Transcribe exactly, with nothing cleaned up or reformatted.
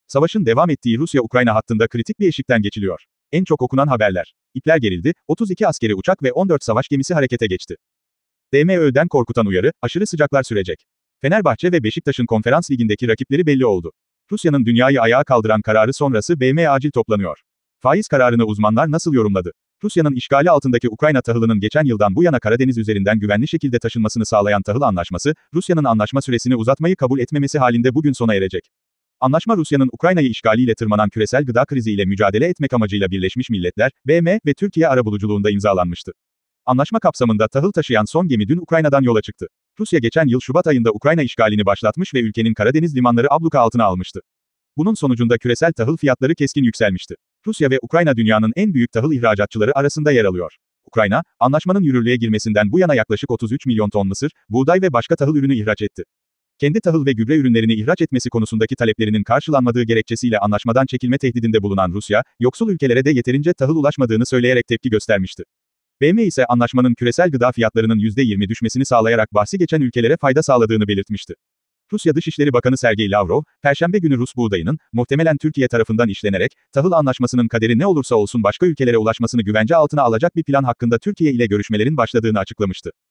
Savaşın devam ettiği Rusya-Ukrayna hattında kritik bir eşikten geçiliyor. En çok okunan haberler. İpler gerildi, otuz iki askeri uçak ve on dört savaş gemisi harekete geçti. D M Ö'den korkutan uyarı, aşırı sıcaklar sürecek. Fenerbahçe ve Beşiktaş'ın Konferans Ligi'ndeki rakipleri belli oldu. Rusya'nın dünyayı ayağa kaldıran kararı sonrası B M acil toplanıyor. Faiz kararını uzmanlar nasıl yorumladı? Rusya'nın işgali altındaki Ukrayna tahılının geçen yıldan bu yana Karadeniz üzerinden güvenli şekilde taşınmasını sağlayan tahıl anlaşması, Rusya'nın anlaşma süresini uzatmayı kabul etmemesi halinde bugün sona erecek. Anlaşma Rusya'nın Ukrayna'yı işgaliyle tırmanan küresel gıda kriziyle mücadele etmek amacıyla Birleşmiş Milletler, B M ve Türkiye arabuluculuğunda imzalanmıştı. Anlaşma kapsamında tahıl taşıyan son gemi dün Ukrayna'dan yola çıktı. Rusya geçen yıl Şubat ayında Ukrayna işgalini başlatmış ve ülkenin Karadeniz limanları abluka altına almıştı. Bunun sonucunda küresel tahıl fiyatları keskin yükselmişti. Rusya ve Ukrayna dünyanın en büyük tahıl ihracatçıları arasında yer alıyor. Ukrayna, anlaşmanın yürürlüğe girmesinden bu yana yaklaşık otuz üç milyon ton mısır, buğday ve başka tahıl ürünü ihraç etti. Kendi tahıl ve gübre ürünlerini ihraç etmesi konusundaki taleplerinin karşılanmadığı gerekçesiyle anlaşmadan çekilme tehdidinde bulunan Rusya, yoksul ülkelere de yeterince tahıl ulaşmadığını söyleyerek tepki göstermişti. B M ise anlaşmanın küresel gıda fiyatlarının yüzde yirmi düşmesini sağlayarak bahsi geçen ülkelere fayda sağladığını belirtmişti. Rusya Dışişleri Bakanı Sergey Lavrov, Perşembe günü Rus buğdayının, muhtemelen Türkiye tarafından işlenerek, tahıl anlaşmasının kaderi ne olursa olsun başka ülkelere ulaşmasını güvence altına alacak bir plan hakkında Türkiye ile görüşmelerin başladığını açıklamıştı.